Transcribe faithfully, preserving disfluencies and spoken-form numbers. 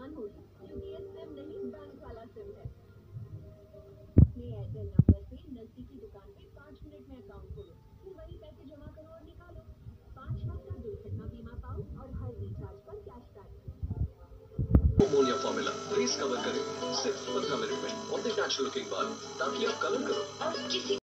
परेशान हो रही क्योंकि ये सिम नहीं बैंक वाला सिम है। अपने एयरटेल नंबर से नजदीकी दुकान पे पाँच मिनट में अकाउंट खोलो, फिर वही पैसे जमा करो और निकालो। पाँच लाख का दुर्घटना बीमा पाओ और हर रिचार्ज पर cashback. Ammonia formula face cover करें सिर्फ पंद्रह मिनट में और नेचुरल लुकिंग बाल ताकि आप कलर करो और किसी